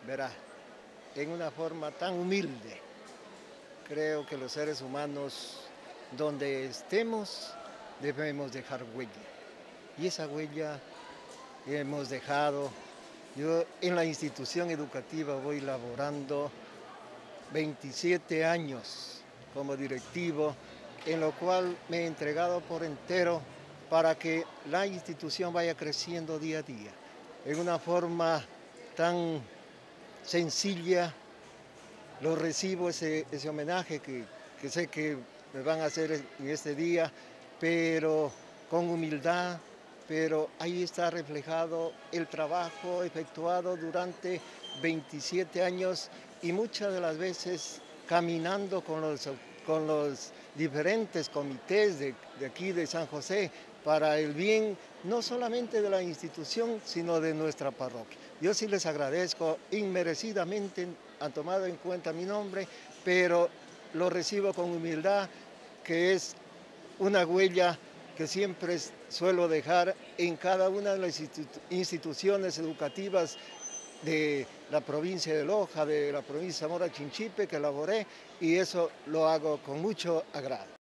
Verá, en una forma tan humilde, creo que los seres humanos, donde estemos, debemos dejar huella. Y esa huella hemos dejado. Yo en la institución educativa voy laborando 27 años como directivo, en lo cual me he entregado por entero para que la institución vaya creciendo día a día, en una forma tan sencilla. Lo recibo ese homenaje que sé que me van a hacer en este día, pero con humildad, pero ahí está reflejado el trabajo efectuado durante 27 años y muchas de las veces caminando con los diferentes comités de aquí de San José para el bien no solamente de la institución, sino de nuestra parroquia. Yo sí les agradezco inmerecidamente, han tomado en cuenta mi nombre, pero lo recibo con humildad, que es una huella que siempre suelo dejar en cada una de las instituciones educativas de la provincia de Loja, de la provincia de Zamora Chinchipe, que laboré, y eso lo hago con mucho agrado.